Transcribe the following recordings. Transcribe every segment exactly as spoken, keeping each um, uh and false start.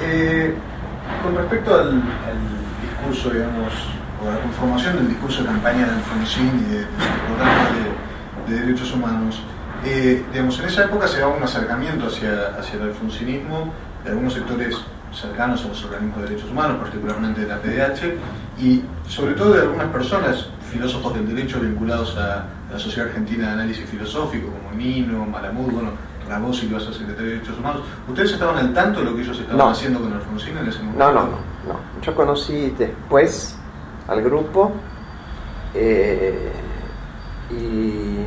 Eh, con respecto al, al discurso, digamos, o a la conformación del discurso de campaña de Alfonsín y de, de su programa de, de derechos humanos, eh, digamos, en esa época se daba un acercamiento hacia, hacia el alfonsinismo de algunos sectores cercanos a los organismos de derechos humanos, particularmente de la P D H, y sobre todo de algunas personas, filósofos del derecho vinculados a, a la Sociedad Argentina de Análisis Filosófico, como Nino, Malamud, bueno, Rabós, y que iba a ser secretario de Derechos Humanos. ¿Ustedes estaban al tanto de lo que ellos estaban no. haciendo con Alfonsín en ese momento? No, no, no, no. Yo conocí después al grupo eh, y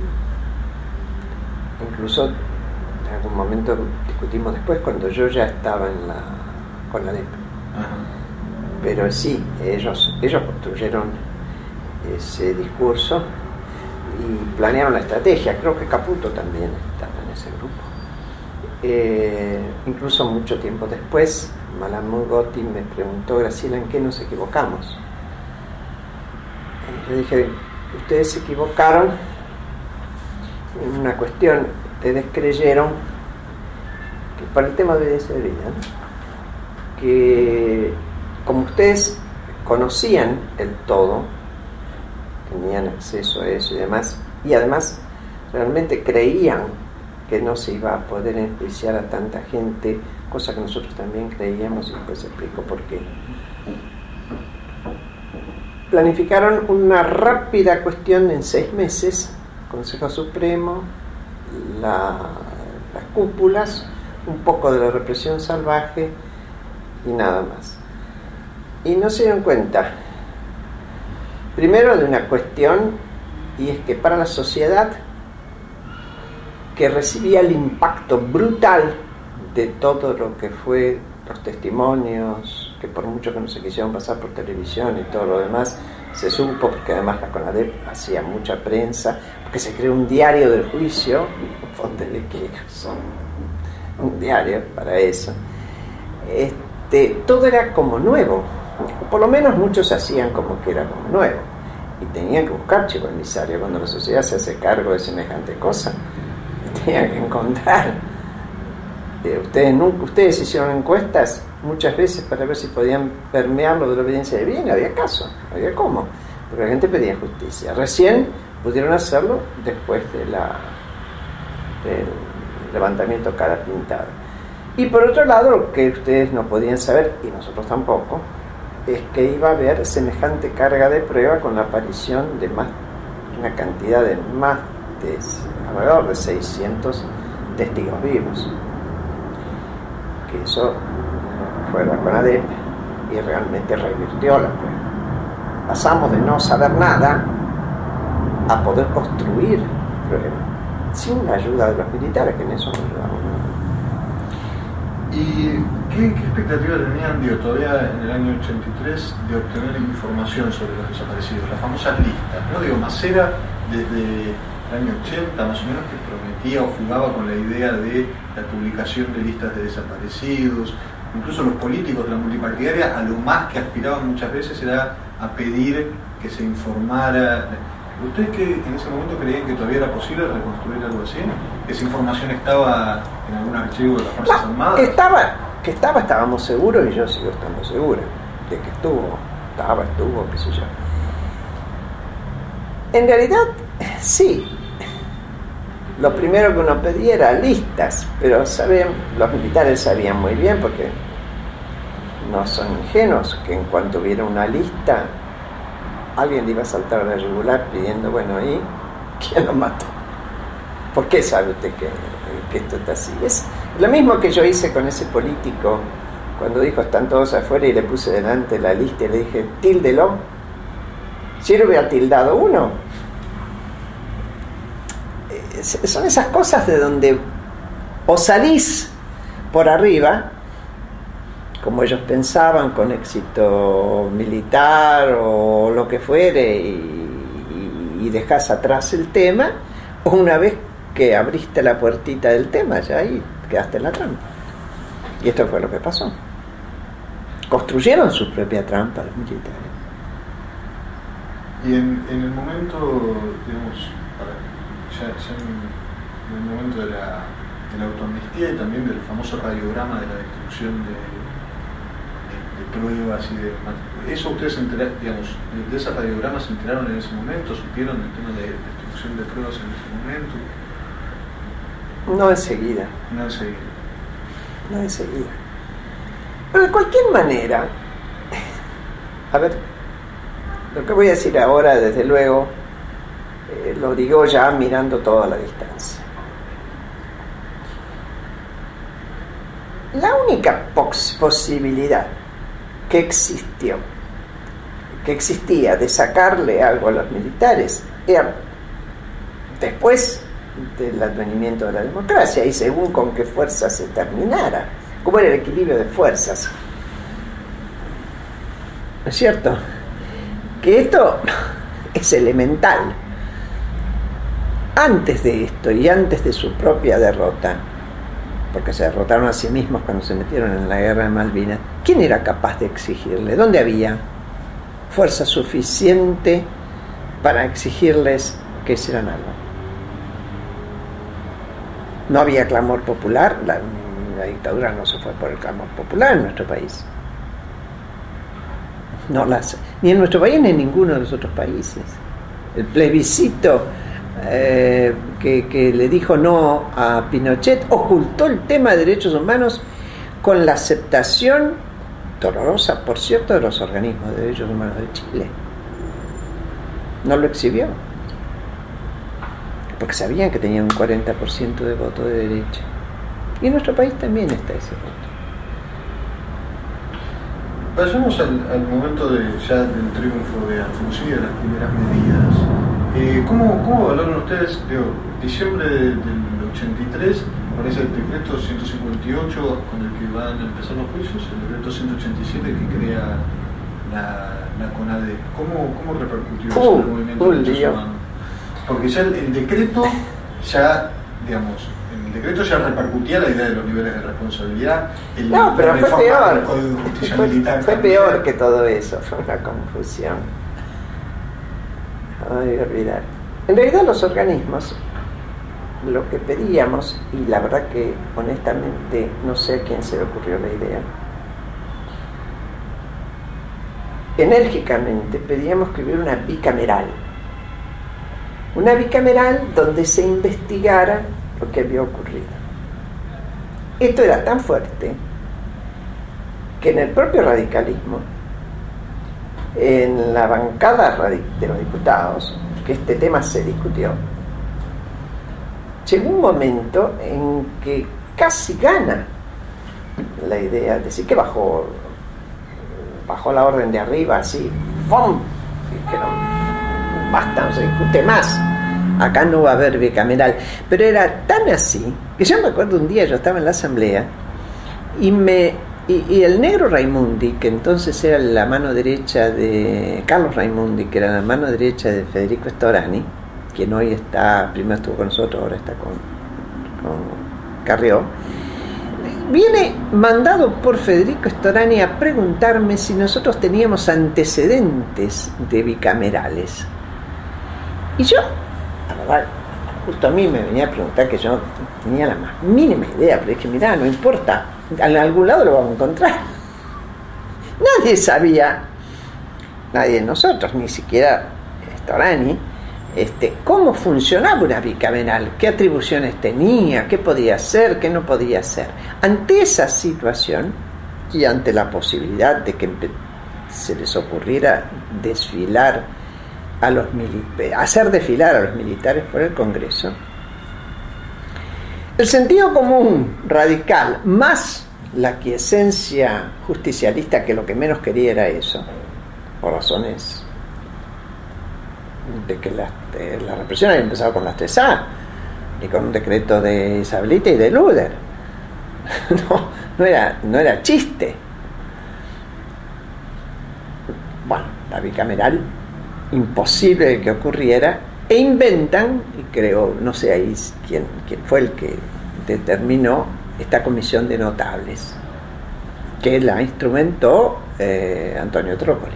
incluso en algún momento discutimos después cuando yo ya estaba en la con la D E P. Ajá. Pero sí, ellos, ellos construyeron ese discurso y planearon la estrategia. Creo que Caputo también estaba en ese grupo. Eh, incluso mucho tiempo después, Malamud Gotti me preguntó: Graciela, ¿en qué nos equivocamos? Y yo dije: ustedes se equivocaron en una cuestión. Ustedes creyeron que para el tema de evidencia de vida, ¿no? que como ustedes conocían el todo, tenían acceso a eso y demás, y además realmente creían que no se iba a poder enjuiciar a tanta gente, cosa que nosotros también creíamos, y después explico por qué. Planificaron una rápida cuestión en seis meses, Consejo Supremo, la, las cúpulas, un poco de la represión salvaje y nada más. Y no se dieron cuenta, primero, de una cuestión, y es que para la sociedad que recibía el impacto brutal de todo lo que fue los testimonios, que por mucho que no se quisieron pasar por televisión y todo lo demás, se supo, porque además la CONADEP hacía mucha prensa, porque se creó un diario del juicio, un diario para eso. Este, todo era como nuevo, o por lo menos muchos hacían como que era como nuevo, y tenían que buscar chivo emisario. Cuando la sociedad se hace cargo de semejante cosa, tenían que encontrar. Eh, ustedes, nunca, ustedes hicieron encuestas muchas veces para ver si podían permearlo de la evidencia de bien. Había caso, había cómo, porque la gente pedía justicia. Recién pudieron hacerlo después de la, del levantamiento cara pintada. Y por otro lado, lo que ustedes no podían saber, y nosotros tampoco, es que iba a haber semejante carga de prueba con la aparición de más, una cantidad de más de alrededor de seiscientos testigos vivos. Que eso fue la CONADEP y realmente revirtió la prueba. Pasamos de no saber nada a poder construir prueba, sin la ayuda de los militares, que en eso nos ayudaron. ¿Y qué, qué expectativa tenían, digo, todavía en el año ochenta y tres, de obtener información sobre los desaparecidos? Las famosas listas, ¿no? Digo, Macera, desde el año ochenta más o menos, que prometía o jugaba con la idea de la publicación de listas de desaparecidos. Incluso los políticos de la multipartidaria, a lo más que aspiraban muchas veces era a pedir que se informara. ¿Ustedes que en ese momento creían que todavía era posible reconstruir algo así? ¿Que esa información estaba en algún archivo de las Fuerzas Armadas? Que estaba, que estaba, estábamos seguros, y yo sigo estando segura de que estuvo, estaba, estuvo, qué sé yo. En realidad, sí. Lo primero que uno pedía era listas, pero saben, los militares sabían muy bien, porque no son ingenuos, que en cuanto hubiera una lista, alguien le iba a saltar a la yugular pidiendo: bueno, ¿y quién lo mató? ¿Por qué sabe usted que, que esto está así? Es lo mismo que yo hice con ese político cuando dijo: están todos afuera, y le puse delante la lista y le dije: tíldelo. Si yo hubiera tildado uno. Son esas cosas de donde o salís por arriba, como ellos pensaban, con éxito militar o lo que fuere, y, y dejás atrás el tema, o una vez que abriste la puertita del tema, ya ahí quedaste en la trampa. Y esto fue lo que pasó. Construyeron su propia trampa los militares. Y en, en el momento, digamos, ya, ya en, en el momento de la, de la autoamnistía y también del famoso radiograma de la destrucción de, de, de pruebas y de... ¿Eso ustedes se enteraron, digamos, de, de ese radiograma se enteraron en ese momento? ¿Supieron del tema de destrucción de pruebas en ese momento? No enseguida. No enseguida. No enseguida. Pero de cualquier manera, a ver, lo que voy a decir ahora, desde luego, eh, lo digo ya mirando toda la distancia. La única pos posibilidad que existió, que existía de sacarle algo a los militares, era después del advenimiento de la democracia y según con qué fuerza se terminara, cómo era el equilibrio de fuerzas. ¿No es cierto? Que esto es elemental. Antes de esto y antes de su propia derrota, porque se derrotaron a sí mismos cuando se metieron en la guerra de Malvinas, ¿quién era capaz de exigirle? ¿Dónde había fuerza suficiente para exigirles que hicieran algo? No había clamor popular, la, la dictadura no se fue por el clamor popular en nuestro país. No las, ni en nuestro país ni en ninguno de los otros países. El plebiscito eh, que, que le dijo no a Pinochet ocultó el tema de derechos humanos con la aceptación dolorosa, por cierto, de los organismos de derechos humanos de Chile. No lo exhibió porque sabían que tenían un cuarenta por ciento de voto de derecha, y en nuestro país también está ese voto. Pasamos al, al momento de, ya del triunfo de Alfonsín y de las primeras medidas. Eh, ¿cómo, ¿Cómo valoran ustedes, digo, diciembre de, del ochenta y tres, aparece el decreto ciento cincuenta y ocho con el que van a empezar los juicios, el decreto ciento ochenta y siete que crea la, la CONADE? ¿Cómo, cómo repercutió eso uh, en el movimiento de derechos humanos? Porque ya el, el decreto, ya, digamos, en el decreto ya repercutía la idea de los niveles de responsabilidad. El, no, pero fue peor. El Código de Justicia fue, Militar fue también. peor que todo eso, fue una confusión. Ay, olvidar. En realidad los organismos, lo que pedíamos, y la verdad que honestamente no sé a quién se le ocurrió la idea, enérgicamente pedíamos que hubiera una bicameral. Una bicameral donde se investigara lo que había ocurrido. Esto era tan fuerte que en el propio radicalismo, en la bancada de los diputados, que este tema se discutió, llegó un momento en que casi gana la idea, es decir, que bajó, bajó la orden de arriba, así, ¡pum! Dijeron, basta, no se discute más, acá no va a haber bicameral. Pero era tan así que yo me acuerdo un día, yo estaba en la asamblea y me y, y el negro Raimundi, que entonces era la mano derecha de Carlos Raimundi, que era la mano derecha de Federico Storani, quien hoy está, primero estuvo con nosotros, ahora está con, con Carrió, viene mandado por Federico Storani a preguntarme si nosotros teníamos antecedentes de bicamerales. Y yo, la verdad, justo a mí me venía a preguntar, que yo no tenía la más mínima idea, pero dije, mirá, no importa, en algún lado lo vamos a encontrar. Nadie sabía, nadie de nosotros, ni siquiera Storani, este, cómo funcionaba una bicameral, qué atribuciones tenía, qué podía hacer, qué no podía hacer. Ante esa situación y ante la posibilidad de que se les ocurriera desfilar a los militares, hacer desfilar a los militares por el Congreso, el sentido común radical más la quiesencia justicialista, que lo que menos quería era eso, por razones de que la, de la represión había empezado con las tres A y con un decreto de Isabelita y de Luder. no, no era, no era chiste. Bueno, la bicameral, imposible que ocurriera, e inventan, y creo, no sé ahí quién, quién fue el que determinó esta comisión de notables, que la instrumentó eh, Antonio Trócoli.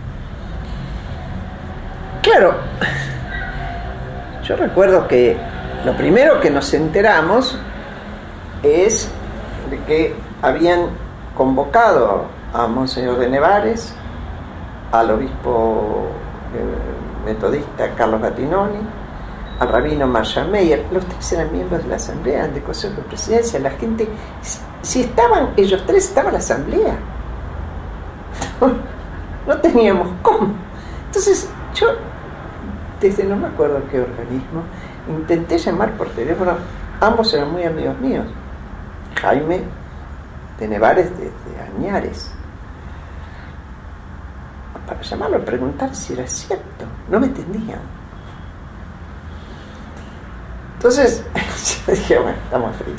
Claro, yo recuerdo que lo primero que nos enteramos es de que habían convocado a Monseñor de Nevares, al obispo eh, metodista Carlos Gattinoni, al rabino Marshall Meyer. Los tres eran miembros de la asamblea, de consejo de presidencia. La gente, si estaban, ellos tres estaban en la asamblea. No teníamos cómo. Entonces yo, desde no me acuerdo qué organismo, intenté llamar por teléfono. Ambos eran muy amigos míos. Jaime de Nevares desde Añares, para llamarlo, preguntar si era cierto. No me entendían. Entonces yo dije, bueno, estamos fritos.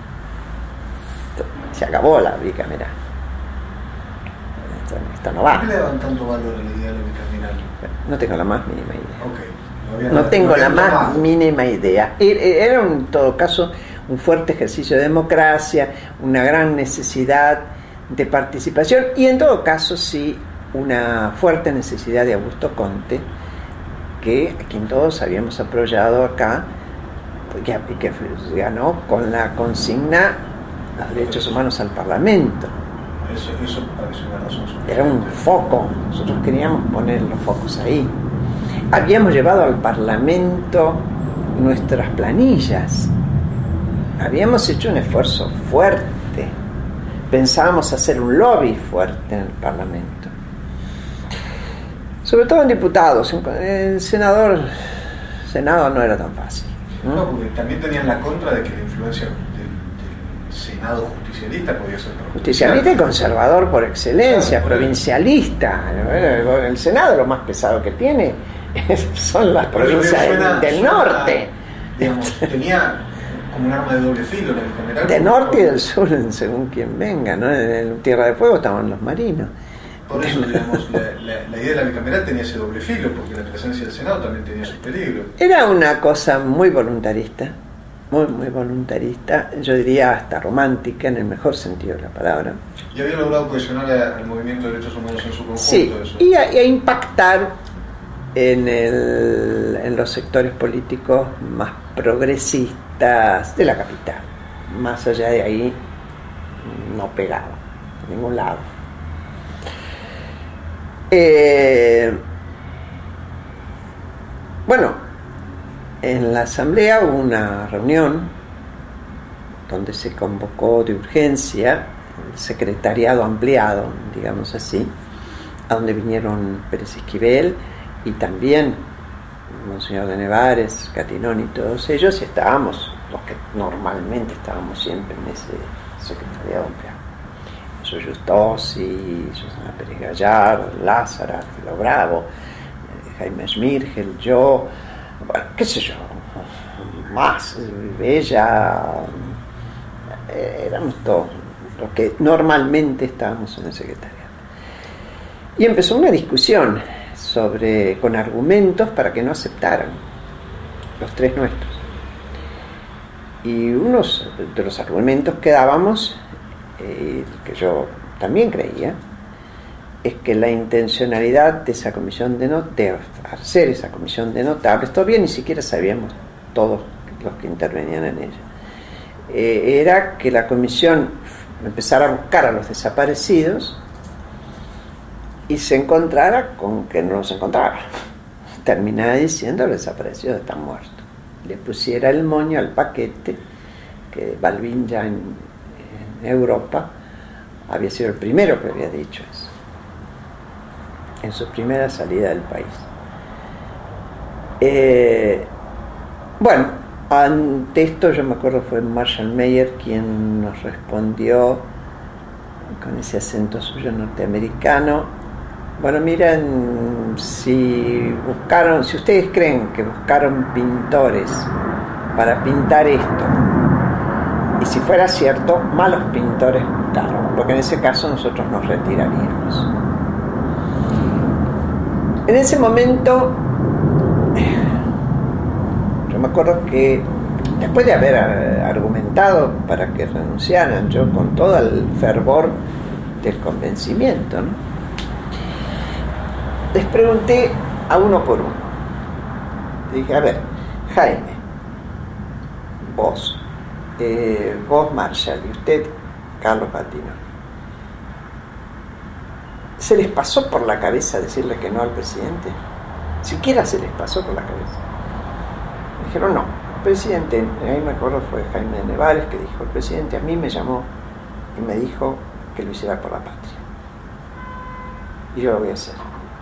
Se acabó la bicameral. Esto, esto no va. ¿Por qué le daban tanto valor a la idea de la bicameral? No tengo la más mínima idea. Okay. No, no tengo no la más tomado. mínima idea. Era en todo caso un fuerte ejercicio de democracia, una gran necesidad de participación y en todo caso sí una fuerte necesidad de Augusto Conte, que a quien todos habíamos apoyado acá, que, que ganó con la consigna los derechos humanos al Parlamento. Eso, eso parece una razón. Era un foco, nosotros queríamos poner los focos ahí. Habíamos llevado al Parlamento nuestras planillas, habíamos hecho un esfuerzo fuerte, pensábamos hacer un lobby fuerte en el Parlamento, sobre todo en diputados. El senador, senado no era tan fácil, ¿no? No, porque también tenían la contra de que la influencia del, del Senado justicialista podía ser perjudicial. Justicialista y conservador por excelencia, claro, provincialista. El Senado lo más pesado que tiene son las provincias suena, del suena, norte. Digamos, tenía como un arma de doble filo la bicameral. Del norte y del sur, según quien venga, ¿no? En Tierra de Fuego estaban los marinos. Por eso, digamos, la, la, la idea de la bicameral tenía ese doble filo, porque la presencia del Senado también tenía sus peligros. Era una cosa muy voluntarista, muy, muy voluntarista, yo diría hasta romántica, en el mejor sentido de la palabra. Y había logrado cohesionar al movimiento de derechos humanos en su conjunto. Sí, eso. Y, a, y a impactar en, el, en los sectores políticos más progresistas de la capital. Más allá de ahí, no pegaba, a ningún lado. Eh, bueno, en la asamblea hubo una reunión donde se convocó de urgencia el secretariado ampliado, digamos así, a donde vinieron Pérez Esquivel y también Monseñor de Nevares, Gattinoni y todos ellos, y estábamos los que normalmente estábamos siempre en ese secretariado ampliado. Giustossi, Susana Pérez Gallar, Lázara, Filo Bravo, eh, Jaime Schmirgel, yo, bueno, qué sé yo, más, Bella, eh, éramos todos los que normalmente estábamos en el secretariado. Y empezó una discusión sobre, con argumentos para que no aceptaran los tres nuestros. Y uno de los argumentos que dábamos, Eh, que yo también creía, es que la intencionalidad de esa comisión de, not- de hacer esa comisión de notables, todavía ni siquiera sabíamos todos los que intervenían en ella, eh, era que la comisión empezara a buscar a los desaparecidos y se encontrara con que no los encontraba, terminaba diciendo los desaparecidos están muertos, le pusiera el moño al paquete que Balbín ya en Europa había sido el primero que había dicho eso en su primera salida del país. Eh, bueno, ante esto yo me acuerdo fue Marshall Meyer quien nos respondió con ese acento suyo norteamericano: bueno, miren, si buscaron, si ustedes creen que buscaron pintores para pintar esto, y si fuera cierto, malos pintores buscaron, porque en ese caso nosotros nos retiraríamos. En ese momento, yo me acuerdo que después de haber argumentado para que renunciaran, yo con todo el fervor del convencimiento, ¿no?, les pregunté a uno por uno. Dije, a ver, Jaime, vos, eh, vos Marshall y usted Carlos Patino, ¿se les pasó por la cabeza decirle que no al presidente? Siquiera se les pasó por la cabeza. Dijeron no. El presidente, ahí me acuerdo, fue Jaime Nevares, que dijo: el presidente a mí me llamó y me dijo que lo hiciera por la patria, y yo lo voy a hacer.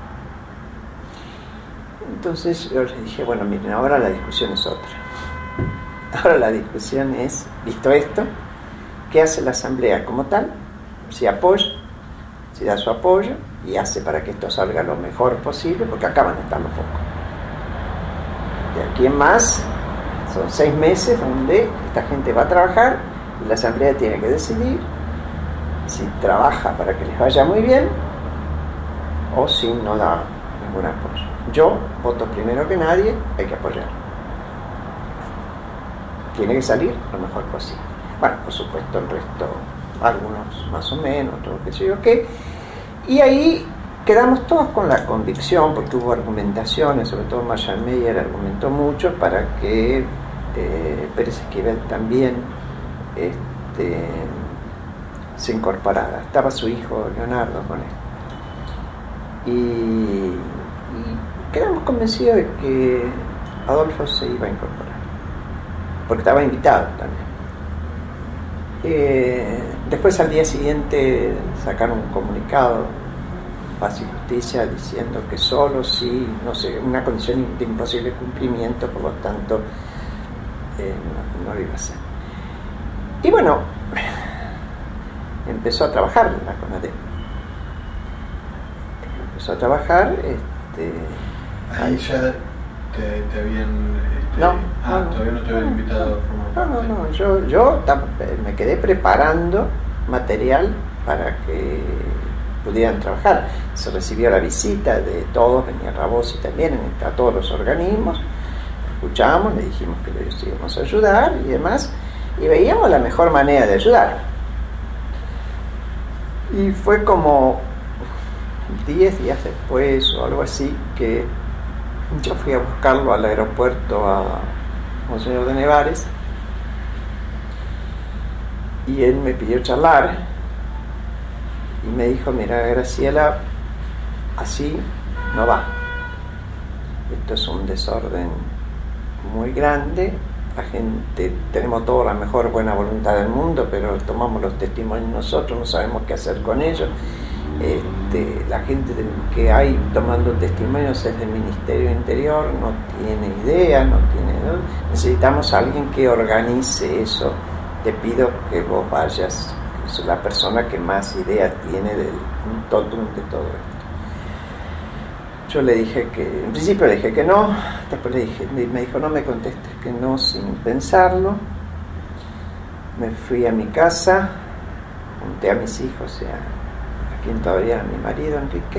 Entonces yo les dije: bueno, miren, ahora la discusión es otra. Ahora la discusión es, visto esto, ¿qué hace la Asamblea como tal? Si apoya, si da su apoyo y hace para que esto salga lo mejor posible, porque acaban de estar los focos. De aquí en más, son seis meses donde esta gente va a trabajar y la Asamblea tiene que decidir si trabaja para que les vaya muy bien o si no da ningún apoyo. Yo voto primero que nadie, hay que apoyar. Tiene que salir lo mejor posible. Bueno, por supuesto el resto, algunos más o menos, otros qué sé yo qué. Y ahí quedamos todos con la convicción, porque hubo argumentaciones, sobre todo Marshall Meyer argumentó mucho para que eh, Pérez Esquivel también este, se incorporara. Estaba su hijo Leonardo con él. Y, y quedamos convencidos de que Adolfo se iba a incorporar, porque estaba invitado también. Eh, después al día siguiente sacaron un comunicado, Paz y Justicia, diciendo que solo si, no sé, una condición de imposible cumplimiento, por lo tanto eh, no, no lo iba a hacer. Y bueno, empezó a trabajar la CONADEP. Empezó a trabajar, este, ahí ya te, te habían este, no, ah, no, todavía no te habían no, invitado a formar no, parte. no, no, yo, yo me quedé preparando material para que pudieran trabajar. Se recibió la visita de todos, venía Rabosi también, a todos los organismos, escuchamos, le dijimos que les íbamos a ayudar y demás, y veíamos la mejor manera de ayudar. Y fue como diez días después o algo así que yo fui a buscarlo al aeropuerto a Monseñor de Nevares y él me pidió charlar y me dijo: mira, Graciela, así no va, esto es un desorden muy grande, la gente, tenemos toda la mejor buena voluntad del mundo, pero tomamos los testimonios nosotros, no sabemos qué hacer con ellos. Este, la gente que hay tomando testimonios es del Ministerio del Interior, no tiene idea, no tiene, ¿no? Necesitamos a alguien que organice eso. Te pido que vos vayas, es la persona que más idea tiene del totum de todo esto. Yo le dije que, en principio le dije que no, después le dije, me dijo: no me contestes que no sin pensarlo. Me fui a mi casa, junté a mis hijos y a quien todavía a mi marido Enrique,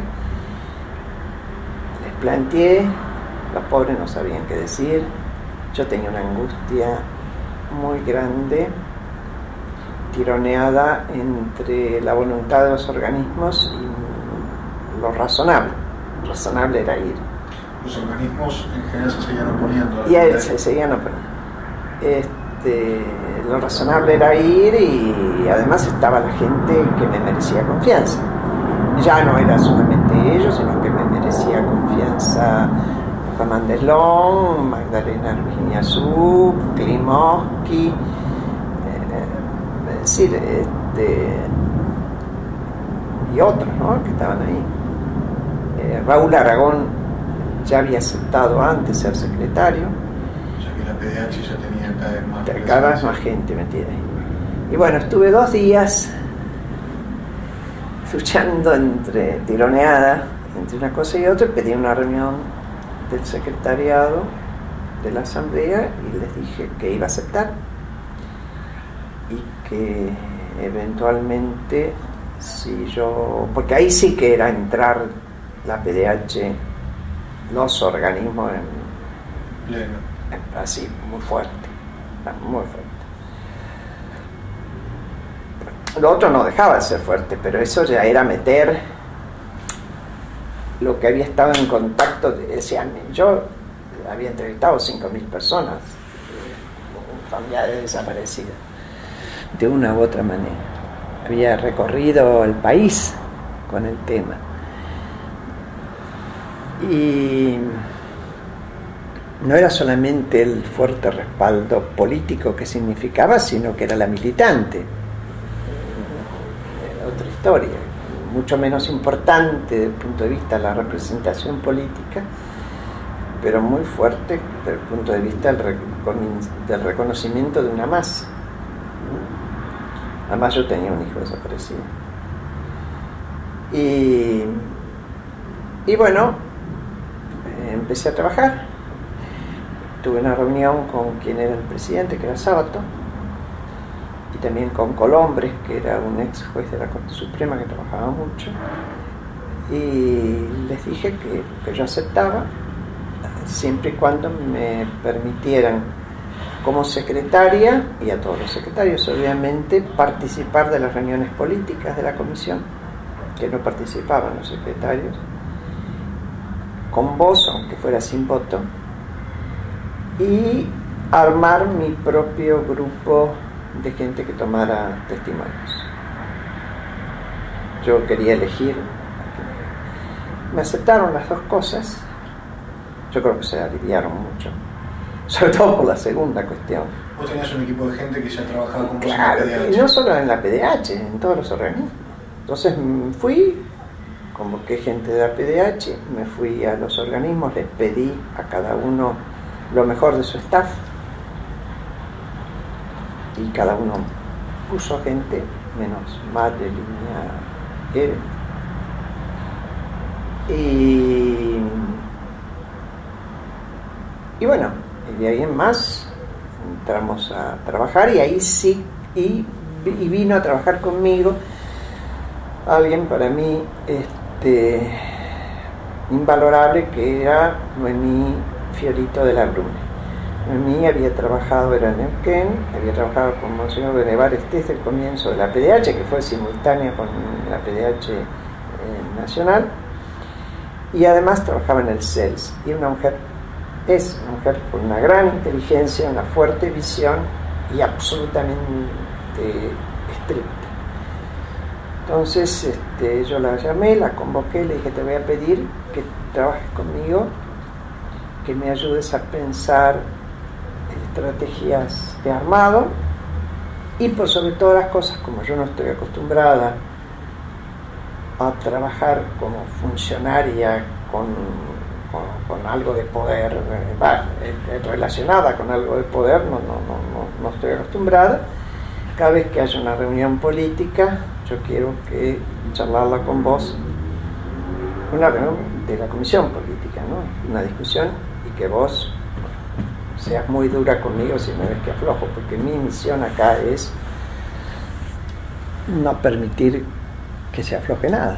les planteé, los pobres no sabían qué decir, yo tenía una angustia muy grande, tironeada entre la voluntad de los organismos y lo razonable. Lo razonable era ir. Los organismos en general se seguían oponiendo. Y a él se seguían oponiendo. Este, lo razonable era ir, y además estaba la gente que me merecía confianza. Ya no era solamente ellos, sino que me merecía confianza Juan Mandelón, Magdalena Virginia Zub, Klimovsky, eh, es decir, este, y otros, ¿no?, que estaban ahí. Eh, Raúl Aragón ya había aceptado antes ser secretario. Ya que la P D H ya tenía cada vez más, cada vez más gente metida ahí. Y bueno, estuve dos días luchando entre, tironeada entre una cosa y otra, y pedí una reunión del secretariado de la Asamblea y les dije que iba a aceptar y que eventualmente, si yo, porque ahí sí que era entrar la P D H, los organismos en pleno, en, así muy fuerte, muy fuerte. Lo otro no dejaba de ser fuerte, pero eso ya era meter lo que había estado en contacto. Decían, yo había entrevistado cinco mil personas, familiares desaparecidas. de una u otra manera. Había recorrido el país con el tema. Y no era solamente el fuerte respaldo político que significaba, sino que era la militante. Era otra historia, mucho menos importante desde el punto de vista de la representación política, pero muy fuerte desde el punto de vista del, del reconocimiento de una masa. Además yo tenía un hijo desaparecido. Y, y bueno, empecé a trabajar. Tuve una reunión con quien era el presidente, que era Sábato, y también con Colombres, que era un ex juez de la Corte Suprema que trabajaba mucho, y les dije que, que yo aceptaba, siempre y cuando me permitieran como secretaria, y a todos los secretarios obviamente, participar de las reuniones políticas de la comisión, que no participaban los secretarios, con voz, aunque fuera sin voto, y armar mi propio grupo de gente que tomara testimonios. Yo quería elegir. Me aceptaron las dos cosas. Yo creo que se aliviaron mucho, sobre todo por la segunda cuestión. Vos tenías un equipo de gente que ya trabajaba con vos claro, en la P D H. Y no solo en la P D H, en todos los organismos. Entonces fui, convoqué gente de la P D H, me fui a los organismos, les pedí a cada uno lo mejor de su staff, y cada uno puso gente, menos Madre, Línea, él. Y, y bueno, y de ahí en más entramos a trabajar, y ahí sí, y, y vino a trabajar conmigo alguien para mí este, invalorable, que era Noemí Fiorito de la Brune. Noemí había trabajado, era en Neuquén, había trabajado con Monseñor Benevares desde el comienzo de la P D H, que fue simultánea con la P D H eh, nacional, y además trabajaba en el C E L S, y una mujer, es una mujer con una gran inteligencia, una fuerte visión y absolutamente estricta. Entonces este, yo la llamé, la convoqué, le dije: te voy a pedir que trabajes conmigo, que me ayudes a pensar estrategias de armado, y por sobre todas las cosas, como yo no estoy acostumbrada a trabajar como funcionaria con, con, con algo de poder, eh, relacionada con algo de poder, no, no, no, no, no estoy acostumbrada. Cada vez que haya una reunión política, yo quiero que charlarla con vos, una reunión de la comisión política, ¿no? Una discusión, y que vos seas muy dura conmigo si me ves que aflojo, porque mi misión acá es no permitir que se afloje nada.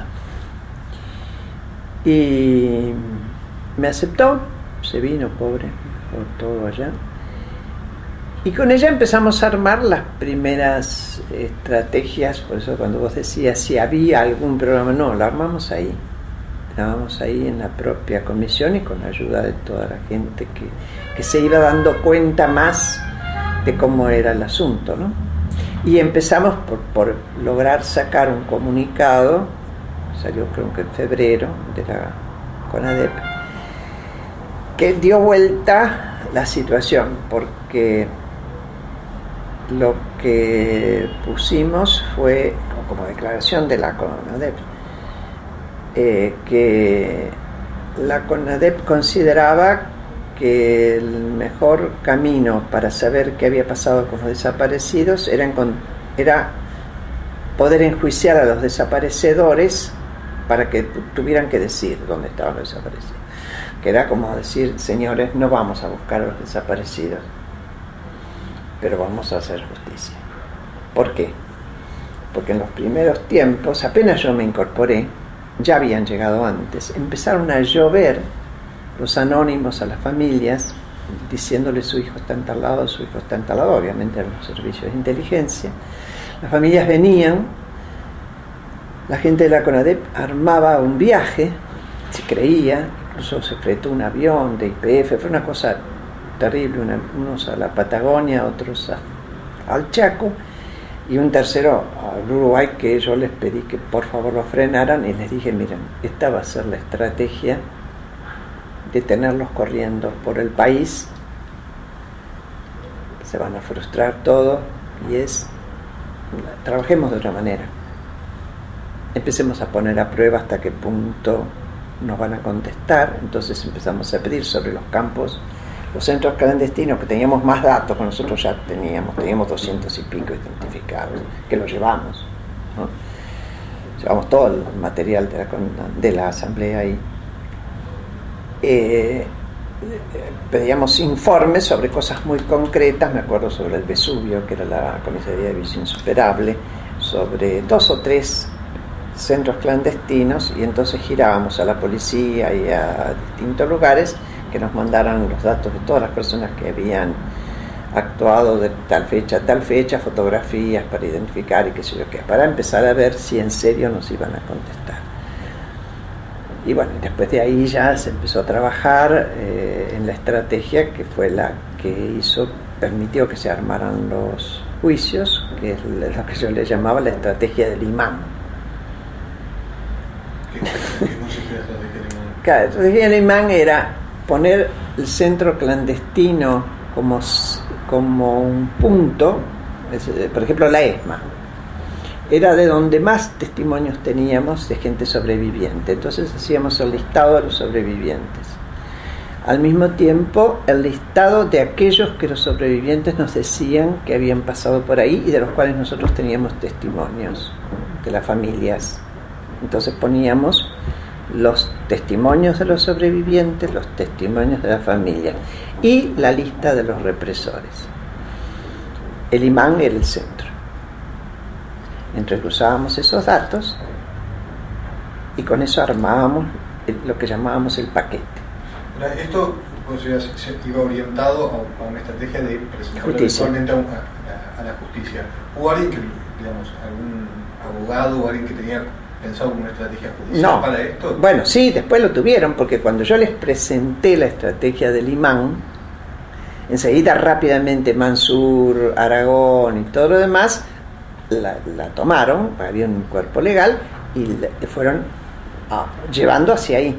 Y me aceptó, se vino, pobre, por todo allá, y con ella empezamos a armar las primeras estrategias. Por eso cuando vos decías si había algún programa, no, lo armamos ahí. Estábamos ahí en la propia comisión, y con la ayuda de toda la gente que, que se iba dando cuenta más de cómo era el asunto, ¿no? Y empezamos por, por lograr sacar un comunicado, salió creo que en febrero, de la CONADEP, que dio vuelta la situación, porque lo que pusimos fue como declaración de la CONADEP, Eh, que la CONADEP consideraba que el mejor camino para saber qué había pasado con los desaparecidos era, era poder enjuiciar a los desaparecedores para que tuvieran que decir dónde estaban los desaparecidos. Que era como decir: señores, no vamos a buscar a los desaparecidos, pero vamos a hacer justicia. ¿Por qué? Porque en los primeros tiempos, apenas yo me incorporé, ya habían llegado antes, empezaron a llover los anónimos a las familias diciéndole: su hijo está en tal lado, su hijo está en tal lado. Obviamente eran los servicios de inteligencia. Las familias venían, la gente de la CONADEP armaba un viaje, se creía, incluso se fletó un avión de I P F, fue una cosa terrible, una, unos a la Patagonia, otros a, al Chaco, y un tercero al Uruguay, que yo les pedí que por favor lo frenaran y les dije, miren, esta va a ser la estrategia de tenerlos corriendo por el país, se van a frustrar todos, y es, trabajemos de otra manera, empecemos a poner a prueba hasta qué punto nos van a contestar. Entonces empezamos a pedir sobre los campos, los centros clandestinos, que teníamos más datos, que nosotros ya teníamos, teníamos doscientos y pico identificados, que los llevamos, ¿no? Llevamos todo el material de la, de la asamblea ahí. Eh, pedíamos informes sobre cosas muy concretas, me acuerdo sobre el Vesubio, que era la comisaría de Villa Insuperable, sobre dos o tres centros clandestinos, y entonces girábamos a la policía y a distintos lugares que nos mandaran los datos de todas las personas que habían actuado de tal fecha a tal fecha, fotografías para identificar y qué sé yo qué, para empezar a ver si en serio nos iban a contestar. Y bueno, después de ahí ya se empezó a trabajar eh, en la estrategia que fue la que hizo, permitió que se armaran los juicios, que es lo que yo le llamaba la estrategia del imán. ¿Qué, qué consiste la estrategia del imán? Claro, la estrategia del imán era poner el centro clandestino como, como un punto, por ejemplo la ESMA, era de donde más testimonios teníamos de gente sobreviviente, entonces hacíamos el listado de los sobrevivientes. Al mismo tiempo, el listado de aquellos que los sobrevivientes nos decían que habían pasado por ahí y de los cuales nosotros teníamos testimonios de las familias. Entonces poníamos los testimonios de los sobrevivientes, los testimonios de la familia y la lista de los represores. El imán era el centro. Entrecruzábamos esos datos y con eso armábamos el, lo que llamábamos el paquete. Esto, o sea, se iba orientado a, a una estrategia de presentar eventualmente a, a, a la justicia. ¿Hubo alguien que, digamos, algún abogado o alguien que tenía pensado una estrategia judicial no. para esto? Bueno, sí, después lo tuvieron, porque cuando yo les presenté la estrategia del imán, enseguida rápidamente Mansur, Aragón y todo lo demás la, la tomaron, había un cuerpo legal y le fueron ah, llevando hacia ahí.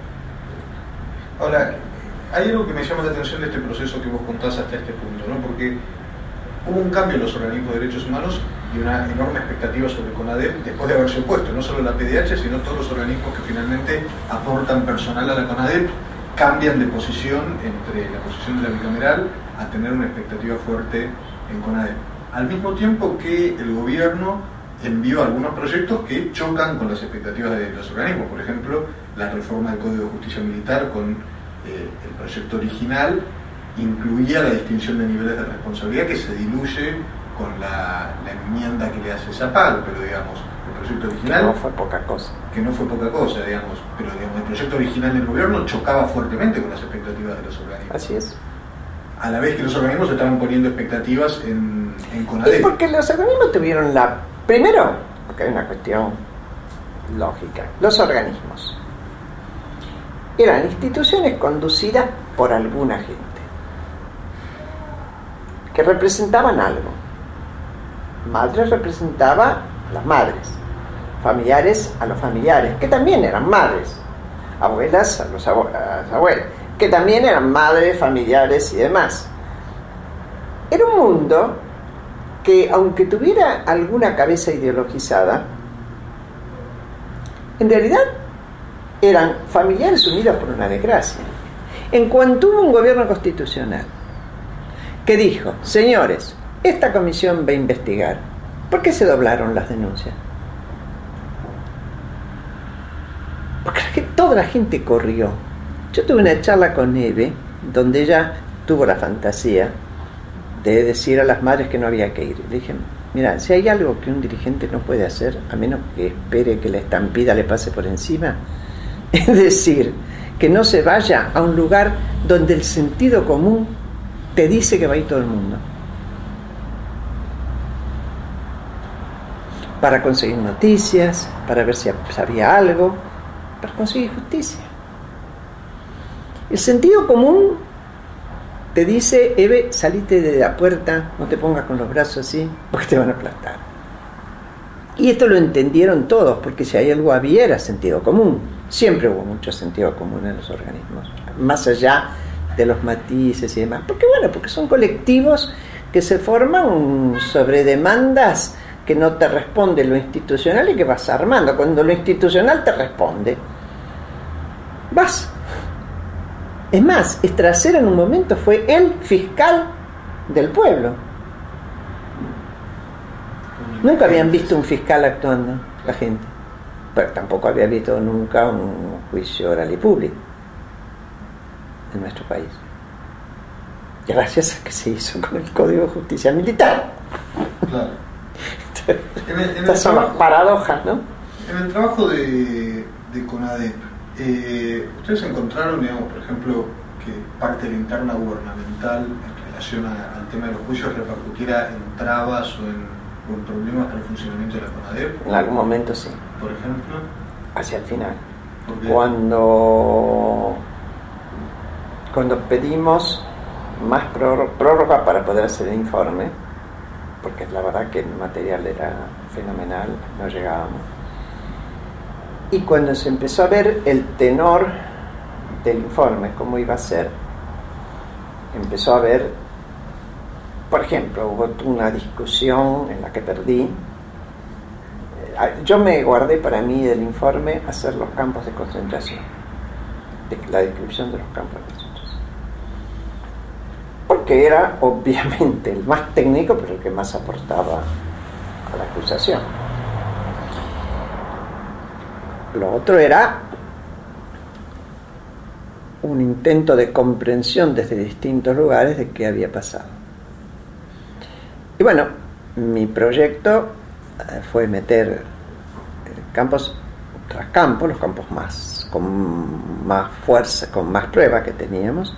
Ahora, hay algo que me llama la atención de este proceso que vos contás hasta este punto, ¿no? Porque hubo un cambio en los organismos de derechos humanos y una enorme expectativa sobre CONADEP después de haberse opuesto, no solo la P D H, sino todos los organismos que finalmente aportan personal a la CONADEP, cambian de posición entre la posición de la bicameral a tener una expectativa fuerte en CONADEP. Al mismo tiempo que el gobierno envió algunos proyectos que chocan con las expectativas de los organismos, por ejemplo, la reforma del Código de Justicia Militar con eh, el proyecto original incluía la distinción de niveles de responsabilidad que se diluye con la, la enmienda que le hace Zapal, pero digamos, el proyecto original... Que no fue poca cosa. Que no fue poca cosa, digamos, pero digamos, el proyecto original del gobierno chocaba fuertemente con las expectativas de los organismos. Así es. A la vez que los organismos estaban poniendo expectativas en, en CONADEP. Y porque los organismos tuvieron la... Primero, porque hay una cuestión lógica, los organismos eran instituciones conducidas por alguna gente que representaban algo. Madres representaba a las madres, familiares a los familiares, que también eran madres, abuelas a los abu- a las abuelas, que también eran madres, familiares y demás. Era un mundo que, aunque tuviera alguna cabeza ideologizada, en realidad eran familiares unidos por una desgracia. En cuanto hubo un gobierno constitucional que dijo, señores, esta comisión va a investigar, ¿por qué se doblaron las denuncias? Porque la gente, toda la gente corrió. Yo tuve una charla con Eve, donde ella tuvo la fantasía de decir a las madres que no había que ir. Le dije, mira, si hay algo que un dirigente no puede hacer, a menos que espere que la estampida le pase por encima, es decir, que no se vaya a un lugar donde el sentido común te dice que va a ir todo el mundo. Para conseguir noticias, para ver si había algo, para conseguir justicia. El sentido común te dice: Eve, salite de la puerta, no te pongas con los brazos así, porque te van a aplastar. Y esto lo entendieron todos, porque si hay algo había era sentido común. Siempre hubo mucho sentido común en los organismos, más allá de los matices y demás. Porque bueno, porque son colectivos que se forman sobre demandas que no te responde lo institucional y que vas armando. Cuando lo institucional te responde, vas. Es más, Estrasera en un momento fue el fiscal del pueblo. Nunca habían visto un fiscal actuando, la gente. Pero tampoco había visto nunca un juicio oral y público en nuestro país. Gracias a que se hizo con el Código de Justicia Militar. Claro. En el, en Estas son las paradojas, ¿no? En el trabajo de, de CONADEP, eh, ¿ustedes encontraron, digamos, por ejemplo, que parte de la interna gubernamental en relación a, al tema de los juicios repercutiera en trabas o en, o en problemas para el funcionamiento de la CONADEP? En algún momento sí. Por ejemplo. Hacia el final. ¿Por qué? Cuando, cuando pedimos más prórroga para poder hacer el informe, porque la verdad que el material era fenomenal, no llegábamos. Y cuando se empezó a ver el tenor del informe, cómo iba a ser, empezó a ver, por ejemplo, hubo una discusión en la que perdí. Yo me guardé para mí del informe hacer los campos de concentración, la descripción de los campos de concentración, porque era obviamente el más técnico, pero el que más aportaba a la acusación. Lo otro era un intento de comprensión desde distintos lugares de qué había pasado. Y bueno, mi proyecto fue meter campos tras campos, los campos más con más fuerza, con más prueba que teníamos,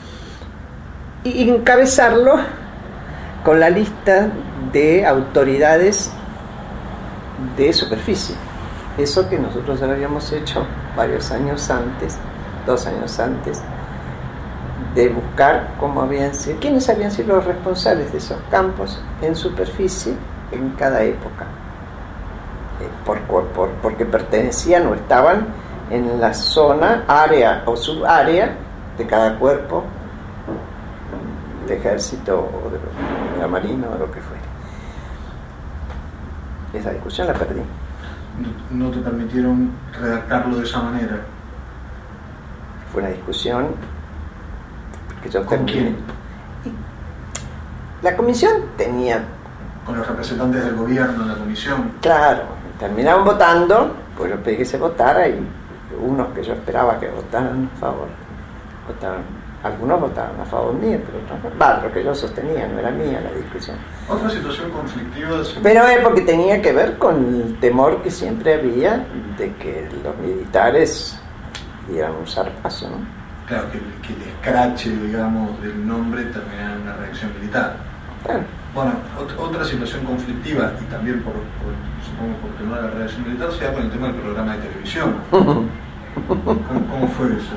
y encabezarlo con la lista de autoridades de superficie. Eso que nosotros ya lo habíamos hecho varios años antes, dos años antes, de buscar cómo habían sido, quiénes habían sido los responsables de esos campos en superficie en cada época, eh, por, por, porque pertenecían o estaban en la zona, área o subárea de cada cuerpo de ejército o de, de la marina o lo que fuera. Esa discusión la perdí. No, no te permitieron redactarlo de esa manera. Fue una discusión que yo ¿Con terminé. quién? La comisión tenía... Con los representantes del gobierno en la comisión. Claro, terminaron votando, pues yo pedí que se votara y unos que yo esperaba que votaran a favor, votaron, algunos votaron a favor mío, pero otros no. Va, lo que yo sostenía, no era mía la discusión. Otra situación conflictiva... Es... Pero es porque tenía que ver con el temor que siempre había de que los militares dieran un zarpazo, ¿no? Claro, que, que el escrache, digamos, del nombre terminara en una reacción militar. Claro. Bueno, ot- otra situación conflictiva, y también por, por supongo por temor a la reacción militar, se da con el tema del programa de televisión. ¿Cómo, cómo fue eso?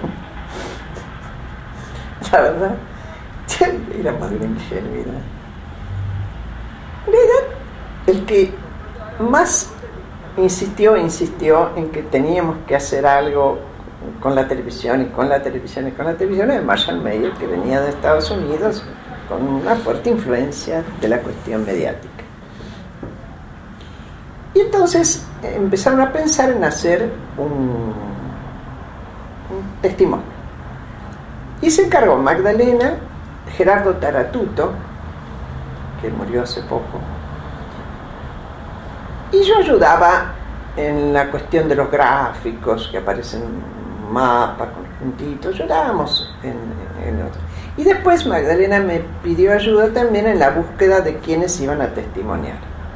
La verdad, era más de una ingenuidad. En realidad, el que más insistió, insistió en que teníamos que hacer algo con la televisión y con la televisión y con la televisión era Marshall Mayer, que venía de Estados Unidos con una fuerte influencia de la cuestión mediática. Y entonces empezaron a pensar en hacer un, un testimonio. Y se encargó Magdalena, Gerardo Taratuto, que murió hace poco, y yo ayudaba en la cuestión de los gráficos que aparecen en mapas con puntitos, ayudábamos en, en otro. Y después Magdalena me pidió ayuda también en la búsqueda de quienes iban a testimoniar.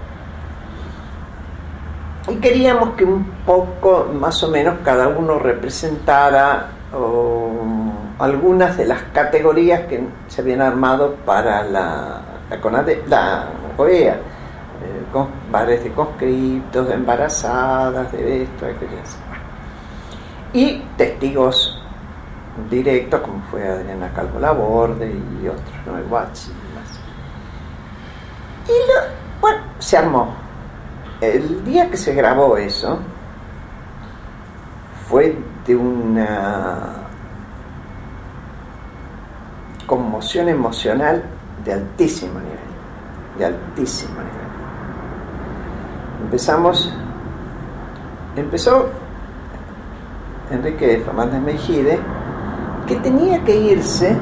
Y queríamos que un poco, más o menos, cada uno representara o, algunas de las categorías que se habían armado para la, la, CONADE, la O E A, eh, con bares de conscriptos, de embarazadas, de esto, de aquello. Y testigos directos, como fue Adriana Calvo Laborde y otros, ¿no? El Watch y demás. Y lo, bueno, se armó. El día que se grabó eso fue de una conmoción emocional de altísimo nivel, de altísimo nivel. Empezamos, empezó Enrique Fernández Meijide, que tenía que irse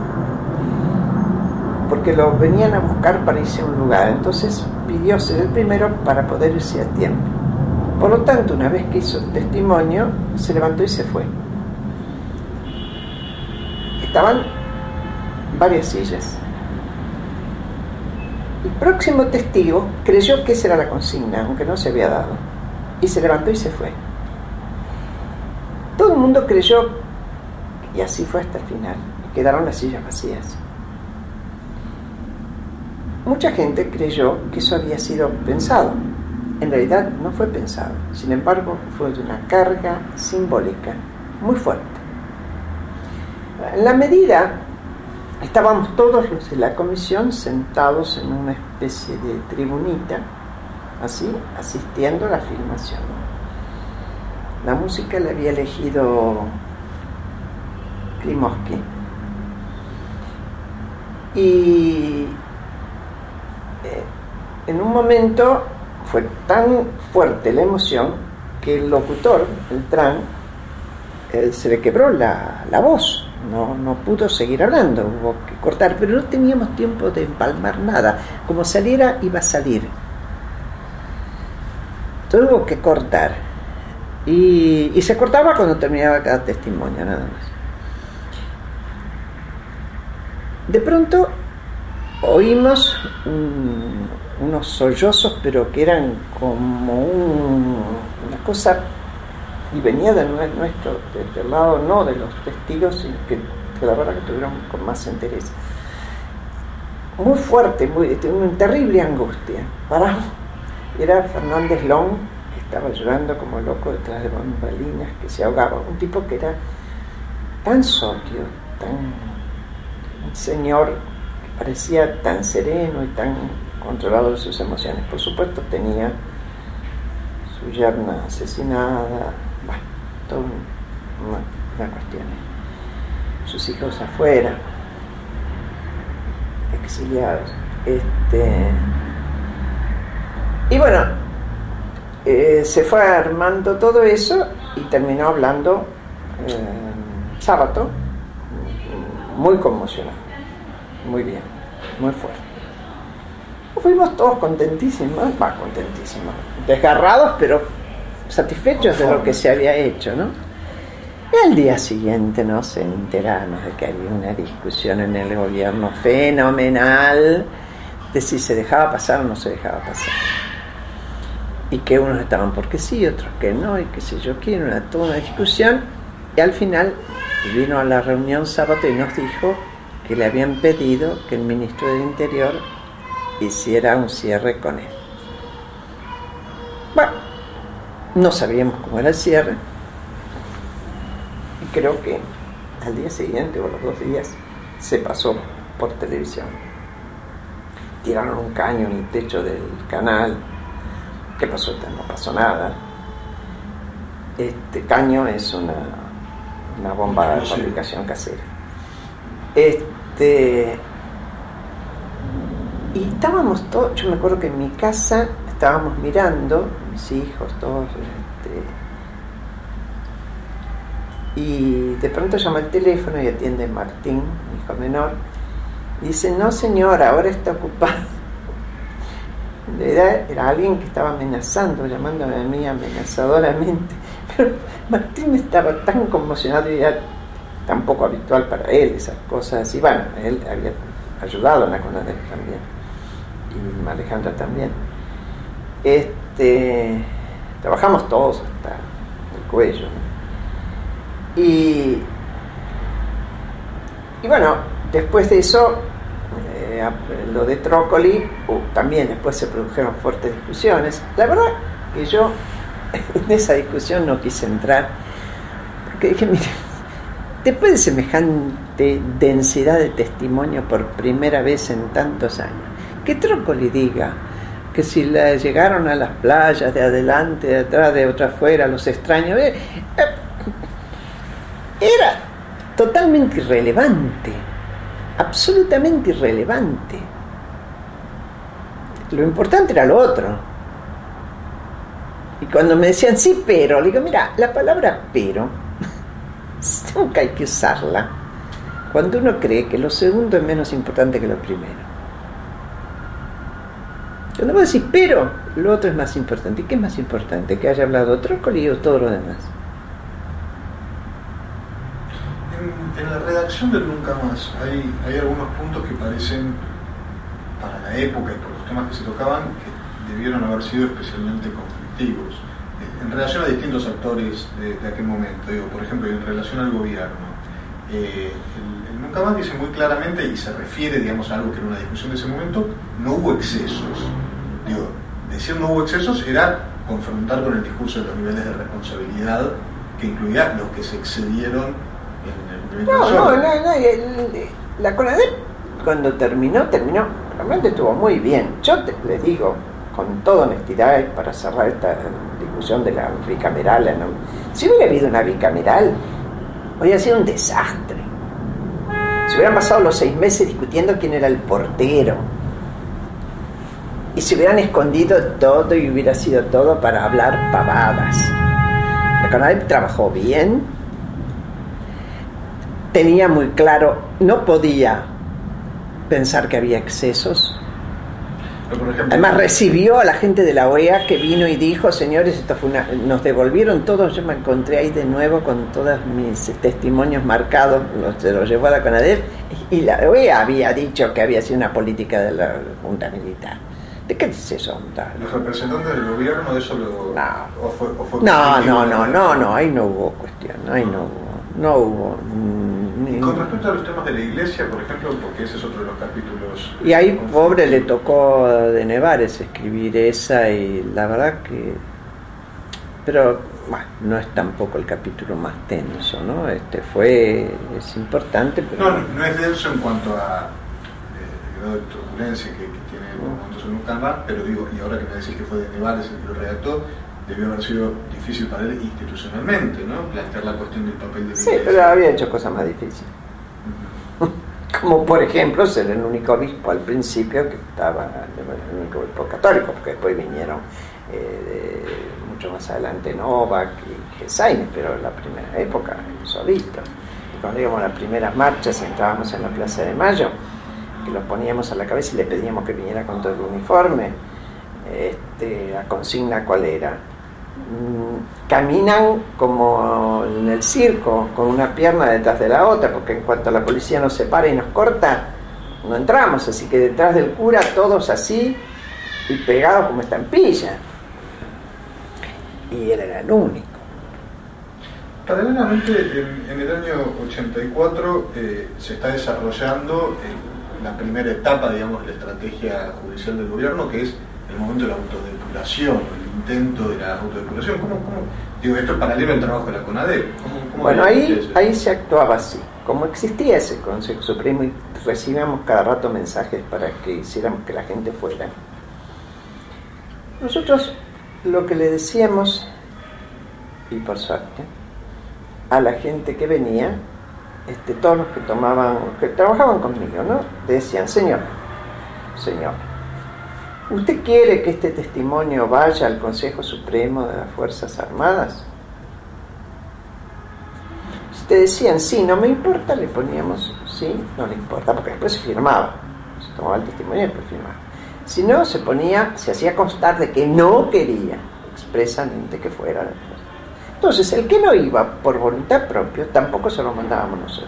porque lo venían a buscar para irse a un lugar, entonces pidió ser el primero para poder irse a tiempo. Por lo tanto, una vez que hizo el testimonio, se levantó y se fue. Estaban varias sillas. El próximo testigo creyó que esa era la consigna, aunque no se había dado, y se levantó y se fue. Todo el mundo creyó, y así fue hasta el final, y quedaron las sillas vacías. Mucha gente creyó que eso había sido pensado. En realidad no fue pensado, sin embargo fue de una carga simbólica muy fuerte. En la medida, estábamos todos los de la comisión sentados en una especie de tribunita, así, asistiendo a la filmación. La música la había elegido Klimovsky. Y eh, en un momento fue tan fuerte la emoción que el locutor, el Tran, eh, se le quebró la, la voz. No, no pudo seguir hablando, hubo que cortar, pero no teníamos tiempo de empalmar nada. Como saliera, iba a salir. Entonces hubo que cortar. Y, y se cortaba cuando terminaba cada testimonio, nada más. De pronto oímos un, unos sollozos, pero que eran como un, una cosa, y venía de nuestro, del lado no de los testigos, y que, que la verdad que tuvieron con más interés. Muy fuerte, muy, una terrible angustia. Paramos. Era Fernández Long, que estaba llorando como loco detrás de bambalinas, que se ahogaba. Un tipo que era tan sobrio, tan un señor que parecía tan sereno y tan controlado de sus emociones. Por supuesto tenía su yerna asesinada, bueno, toda una, una cuestión. Sus hijos afuera, exiliados. Este, y bueno, eh, se fue armando todo eso y terminó hablando eh, Sábato, muy conmocionado, muy bien, muy fuerte. Fuimos todos contentísimos, va, contentísimos, desgarrados, pero satisfechos de lo que se había hecho, ¿no? Y al día siguiente nos enteramos de que había una discusión en el gobierno fenomenal de si se dejaba pasar o no se dejaba pasar. Y que unos estaban porque sí, otros que no, y qué sé yo qué, una, toda una discusión. Y al final vino a la reunión Sábato y nos dijo que le habían pedido que el ministro del Interior hiciera un cierre con él. Bueno, no sabíamos cómo era el cierre, y creo que al día siguiente o los dos días se pasó por televisión. Tiraron un caño en el techo del canal. ¿Qué pasó? No pasó nada. Este caño es una, una bomba de fabricación casera. Este, y estábamos todos, yo me acuerdo que en mi casa estábamos mirando, mis hijos, todos, este, y de pronto llama el teléfono y atiende Martín, mi hijo menor, y dice: no señora, ahora está ocupado. En realidad era alguien que estaba amenazando, llamándome a mí amenazadoramente, pero Martín estaba tan conmocionado y era tan poco habitual para él esas cosas, y bueno, él había ayudado en la CONADEP también, y Alejandra también. Este, trabajamos todos hasta el cuello, ¿no? y y bueno, después de eso, eh, lo de Trócoli, uh, también después se produjeron fuertes discusiones. La verdad que yo en esa discusión no quise entrar, porque dije: mire, después de semejante densidad de testimonio por primera vez en tantos años, que Trócoli diga que si la llegaron a las playas de adelante, de atrás, de otra afuera, los extraños, eh, eh, era totalmente irrelevante, absolutamente irrelevante. Lo importante era lo otro. Y cuando me decían sí, pero, le digo, mira, la palabra pero nunca hay que usarla cuando uno cree que lo segundo es menos importante que lo primero. Cuando vos decís pero, lo otro es más importante. ¿Y qué es más importante? ¿Que haya hablado Trócoli o todo lo demás? En, en la redacción del Nunca Más hay, hay algunos puntos que parecen, para la época y por los temas que se tocaban, que debieron haber sido especialmente conflictivos en relación a distintos actores de, de aquel momento. Digo, por ejemplo, en relación al gobierno, eh, el, el Nunca Más dice muy claramente, y se refiere, digamos, a algo que era una discusión de ese momento: no hubo excesos. Digo, decir no hubo excesos era confrontar con el discurso de los niveles de responsabilidad, que incluía los que se excedieron en el cumplimiento No, del no, no, no, el, la CONADEP cuando terminó, terminó, realmente estuvo muy bien. Yo te, les digo, con toda honestidad, y para cerrar esta discusión de la bicameral, ¿no? Si hubiera habido una bicameral, hubiera sido un desastre. Se hubieran pasado los seis meses discutiendo quién era el portero, y se hubieran escondido todo y hubiera sido todo para hablar pavadas. La CONADEP trabajó bien, tenía muy claro, no podía pensar que había excesos. Por ejemplo, además recibió a la gente de la O E A que vino y dijo, señores, esto fue una... nos devolvieron todos. Yo me encontré ahí de nuevo con todos mis testimonios marcados, los, se los llevó a la CONADEP, y la O E A había dicho que había sido una política de la Junta Militar. ¿De qué es eso? ¿Los representantes del gobierno de eso lo...? No, o fue, o fue no, no, no, no, no, ahí no hubo cuestión, ahí no hubo, no hubo... Y con respecto a los temas de la iglesia, por ejemplo, porque ese es otro de los capítulos... Y ahí, pobre, le tocó de Nevares escribir esa, y la verdad que... Pero, bueno, no es tampoco el capítulo más tenso, ¿no? Este fue... es importante, pero... No, no es denso en cuanto a eh, el grado de turbulencia que, que tiene por momentos en un canal, pero digo, y ahora que me decís que fue de Nevares el que lo redactó, debió haber sido difícil para él institucionalmente, ¿no? Plantear la cuestión del papel de la Sí, iglesia. pero había hecho cosas más difíciles. Uh-huh. Como por ejemplo ser el único obispo al principio que estaba, el único obispo católico, porque después vinieron eh, de, mucho más adelante Novak y Gesaine, pero en la primera época los obispos. Y cuando íbamos a las primeras marchas, entrábamos en la Plaza de Mayo, que los poníamos a la cabeza y le pedíamos que viniera con todo el uniforme. Este, la consigna ¿cuál era? Caminan como en el circo, con una pierna detrás de la otra, porque en cuanto la policía nos separa y nos corta, no entramos, así que detrás del cura todos así y pegados como estampilla. Y él era el único. Paralelamente, en, en el año ochenta y cuatro eh, se está desarrollando eh, la primera etapa, digamos, de la estrategia judicial del gobierno, que es el momento de la autodepuración, el intento de la autodepuración. ¿Cómo, cómo? Digo, esto es paralelo al trabajo de la CONADEP. ¿Cómo, cómo bueno, ahí, ahí se actuaba así. Como existía ese Consejo Supremo y recibíamos cada rato mensajes para que hiciéramos que la gente fuera, nosotros lo que le decíamos, y por suerte, a la gente que venía, este, todos los que tomaban, que trabajaban conmigo, ¿no? Decían, señor, señor, ¿usted quiere que este testimonio vaya al Consejo Supremo de las Fuerzas Armadas? Si te decían sí, no me importa, le poníamos sí, no le importa, porque después se firmaba, se tomaba el testimonio y después firmaba. Si no, se ponía, se hacía constar de que no quería expresamente que fuera. Entonces, el que no iba por voluntad propia, tampoco se lo mandábamos nosotros.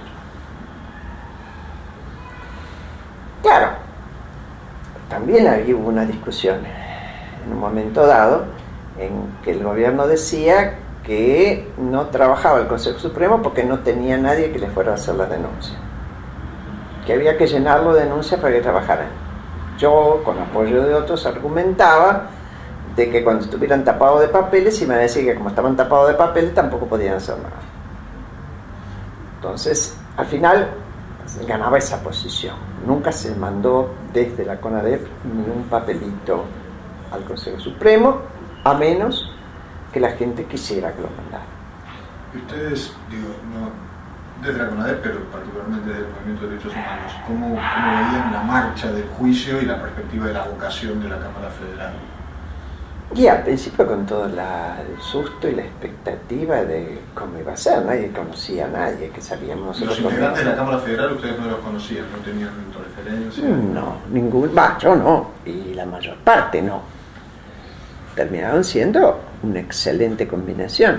Claro, también había una discusión en un momento dado en que el gobierno decía que no trabajaba el Consejo Supremo porque no tenía nadie que le fuera a hacer la denuncia, que había que llenarlo de denuncias para que trabajaran. Yo, con apoyo de otros, argumentaba de que cuando estuvieran tapados de papeles, iban a decir que como estaban tapados de papeles tampoco podían hacer nada. Entonces, al final ganaba esa posición. Nunca se mandó desde la CONADEP ningún papelito al Consejo Supremo, a menos que la gente quisiera que lo mandara. Y ustedes, digo, no desde la CONADEP, pero particularmente desde el Movimiento de Derechos Humanos, ¿cómo, cómo veían la marcha del juicio y la perspectiva de la vocación de la Cámara Federal? Y al principio con todo la, el susto y la expectativa de cómo iba a ser, nadie conocía a nadie, que sabíamos... ¿Los integrantes de la Cámara Federal ustedes no los conocían, no tenían referencia? No, ningún... Va, yo no, y la mayor parte no. Terminaron siendo una excelente combinación.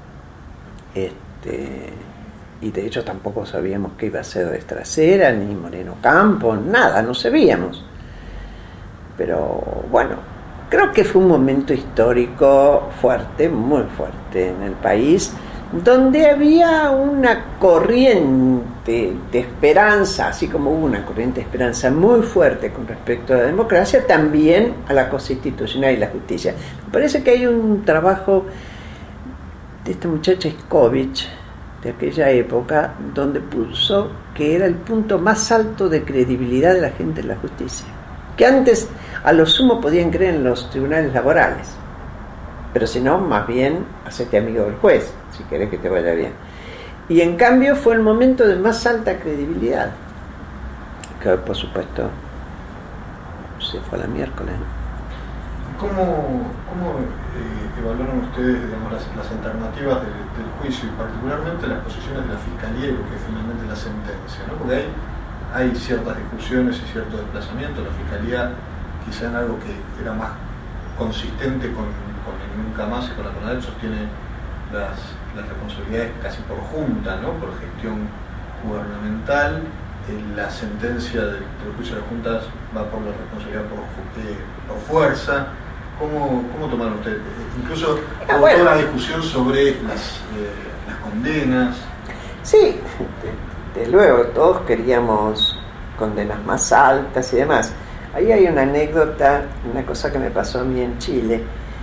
Este, y de hecho tampoco sabíamos qué iba a ser de Trasera, ni Moreno Campos, nada, no sabíamos. Pero bueno... Creo que fue un momento histórico fuerte, muy fuerte en el país, donde había una corriente de esperanza, así como hubo una corriente de esperanza muy fuerte con respecto a la democracia, también a la cosa institucional y la justicia. Me parece que hay un trabajo de esta muchacha Iskovich, de aquella época, donde puso que era el punto más alto de credibilidad de la gente en la justicia. Que antes a lo sumo podían creer en los tribunales laborales, pero si no, más bien hacete amigo del juez, si querés que te vaya bien. Y en cambio fue el momento de más alta credibilidad, que por supuesto se fue a la miércoles, ¿no? ¿Cómo, cómo eh, evaluaron ustedes, digamos, las, las alternativas del, del juicio y particularmente las posiciones de la Fiscalía y lo que es finalmente la sentencia, ¿no? Porque hay Hay ciertas discusiones y ciertos desplazamientos. La Fiscalía, quizá en algo que era más consistente con, con el Nunca Más y con la CONADEP, sostiene las, las responsabilidades casi por junta, ¿no? Por gestión gubernamental. En la sentencia del, del juicio de las juntas va por la responsabilidad por, eh, por fuerza. ¿Cómo, cómo tomaron ustedes? Incluso ah, hubo bueno. toda la discusión sobre las, eh, las condenas. Sí, desde luego, todos queríamos condenas más altas y demás. Ahí hay una anécdota, una cosa que me pasó a mí en Chile.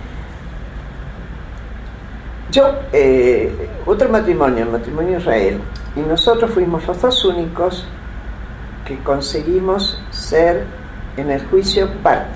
Yo, eh, otro matrimonio, el matrimonio Israel, y nosotros fuimos los dos únicos que conseguimos ser en el juicio parte.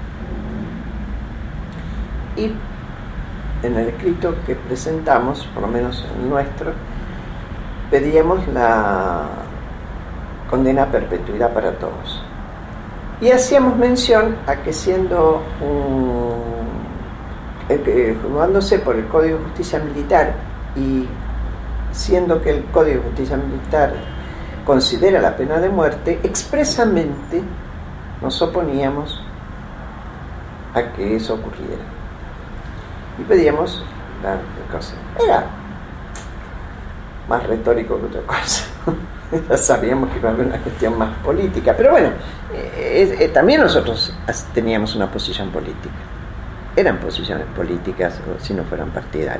Y en el escrito que presentamos, por lo menos el nuestro, pedíamos la condena a perpetuidad para todos. Y hacíamos mención a que siendo un, eh, jugándose por el Código de Justicia Militar y siendo que el Código de Justicia Militar considera la pena de muerte, expresamente nos oponíamos a que eso ocurriera. Y pedíamos la cosa. Era más retórico que otra cosa. Ya sabíamos que iba a haber una cuestión más política, pero bueno, eh, eh, también nosotros teníamos una posición política. Eran posiciones políticas, si no fueran partidarias.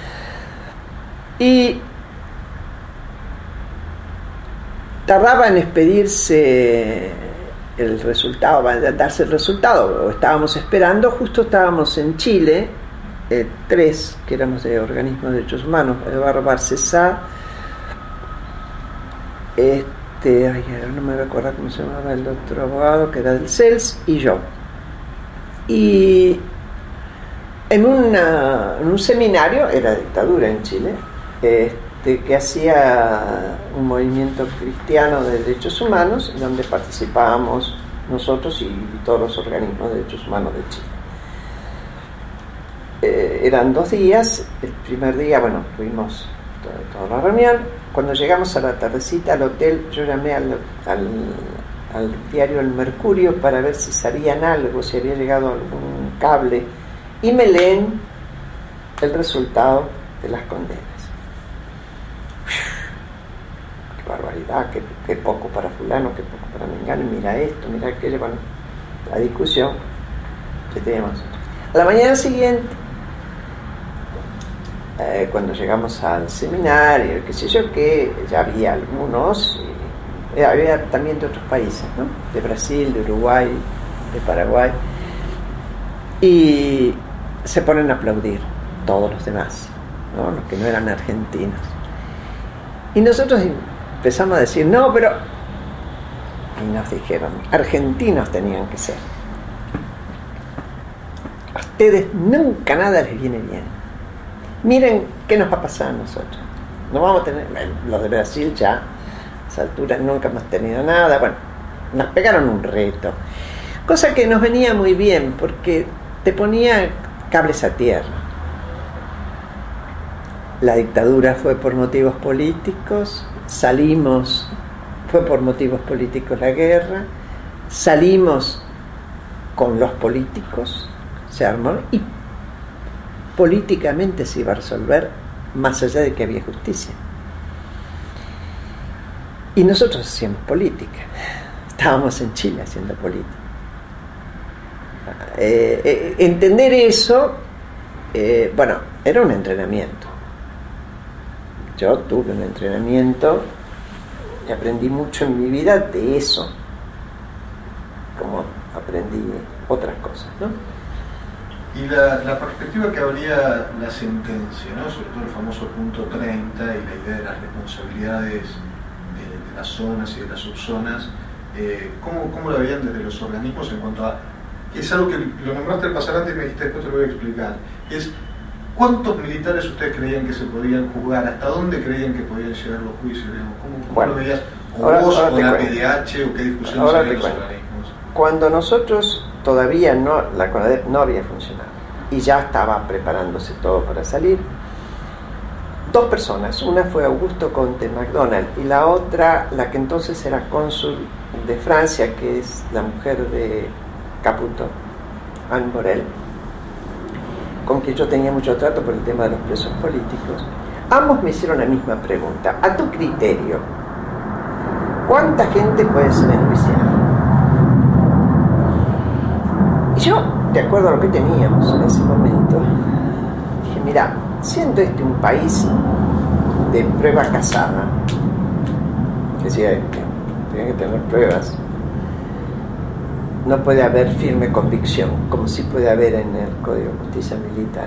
Y tardaba en expedirse el resultado, darse el resultado, estábamos esperando, justo estábamos en Chile, eh, tres que éramos de organismos de derechos humanos, Eduardo Barcesá, este, ay, no me recuerdo cómo se llamaba el otro abogado, que era del C E L S, y yo. Y en, una, en un seminario, era dictadura en Chile, este, que hacía un movimiento cristiano de derechos humanos, donde participábamos nosotros y todos los organismos de derechos humanos de Chile. Eh, eran dos días. El primer día, bueno, tuvimos toda, toda la reunión. Cuando llegamos a la tardecita al hotel, yo llamé al, al, al diario El Mercurio para ver si sabían algo, si había llegado algún cable, y me leen el resultado de las condenas. Qué barbaridad, qué, qué poco para fulano, qué poco para mengano, mira esto, mira aquello. Bueno, la discusión que teníamos. A la mañana siguiente, eh, cuando llegamos al seminario, qué sé yo, que ya había algunos, eh, había también de otros países, ¿no? De Brasil, de Uruguay, de Paraguay, y se ponen a aplaudir todos los demás, ¿no? Los que no eran argentinos. Y nosotros empezamos a decir, no, pero... Y nos dijeron, argentinos tenían que ser. A ustedes nunca nada les viene bien. Miren qué nos va a pasar a nosotros. No vamos a tener... Los de Brasil ya, a esa altura nunca hemos tenido nada. Bueno, nos pegaron un reto. Cosa que nos venía muy bien, porque te ponía cables a tierra. La dictadura fue por motivos políticos, salimos, fue por motivos políticos la guerra, salimos con los políticos, se armó, y políticamente se iba a resolver, más allá de que había justicia. Y nosotros hacíamos política, estábamos en Chile haciendo política. Eh, eh, entender eso, eh, bueno, era un entrenamiento. Yo tuve un entrenamiento y aprendí mucho en mi vida de eso, como aprendí otras cosas, ¿no? Y la, la perspectiva que habría la sentencia, ¿no? Sobre todo el famoso punto treinta y la idea de las responsabilidades de, de las zonas y de las subzonas, eh, ¿cómo, ¿cómo la veían desde los organismos en cuanto a... que es algo que lo nombraste al pasar antes y me dijiste después te lo voy a explicar, es ¿cuántos militares ustedes creían que se podían juzgar? ¿Hasta dónde creían que podían llegar los juicios? ¿Cómo, cómo bueno, lo veías? ¿O ahora, vos ahora o la cuento. P D H o qué discusiones Ahora había te los cuento. organismos? Cuando nosotros todavía no, la CONADEP no había funcionado y ya estaba preparándose todo para salir, dos personas, una fue Augusto Conte MacDonald y la otra, la que entonces era cónsul de Francia, que es la mujer de Caputo, Anne Borel, con quien yo tenía mucho trato por el tema de los presos políticos. Ambos me hicieron la misma pregunta: a tu criterio, ¿cuánta gente puede ser enjuiciada? Y yo, de acuerdo a lo que teníamos en ese momento, dije, mira, siendo este un país de prueba casada, que decía que tiene que tener pruebas, no puede haber firme convicción, como sí puede haber en el Código de Justicia Militar.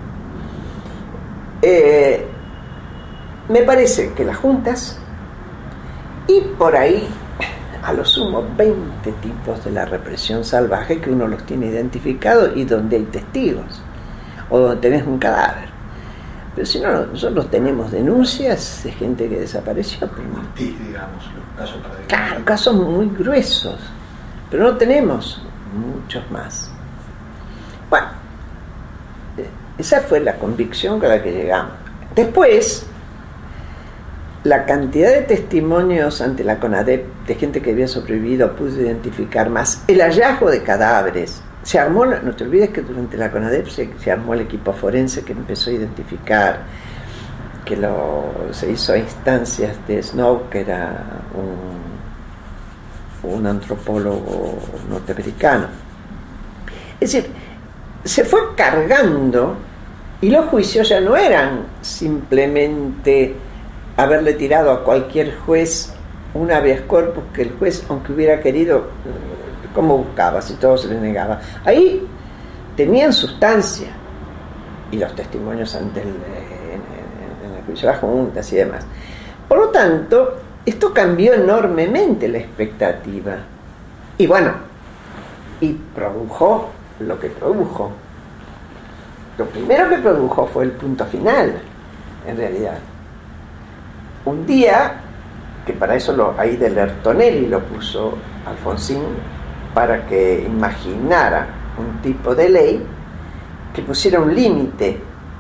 Eh, me parece que las juntas, y por ahí, a lo sumo, veinte tipos de la represión salvaje que uno los tiene identificados y donde hay testigos, o donde tenés un cadáver. Pero si no, nosotros tenemos denuncias de gente que desapareció. Sí, digamos, los casos paradigmáticos. Claro, casos muy gruesos. Pero no tenemos muchos más. Bueno, esa fue la convicción con la que llegamos. Después, la cantidad de testimonios ante la CONADEP de gente que había sobrevivido pudo identificar más. El hallazgo de cadáveres. Se armó, no te olvides que durante la CONADEP se, se armó el equipo forense que empezó a identificar, que lo, se hizo a instancias de Snow, que era un un antropólogo norteamericano. Es decir, se fue cargando y los juicios ya no eran simplemente haberle tirado a cualquier juez un habeas corpus que el juez, aunque hubiera querido, ¿cómo buscaba si todo se le negaba? Ahí tenían sustancia, y los testimonios ante el, en, en el juicio de las juntas y demás. Por lo tanto, esto cambió enormemente la expectativa. Y bueno, y produjo lo que produjo. Lo primero que produjo fue el punto final, en realidad. Un día, que para eso lo, ahí de Lertonelli lo puso Alfonsín, para que imaginara un tipo de ley que pusiera un límite